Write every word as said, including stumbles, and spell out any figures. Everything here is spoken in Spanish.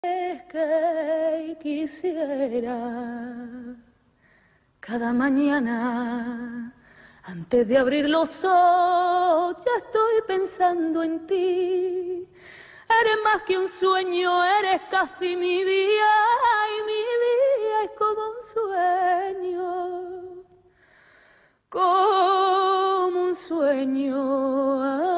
que quisiera cada mañana antes de abrir los ojos ya estoy pensando en ti. Eres más que un sueño, eres casi mi vida y mi vida es como un sueño, como un sueño.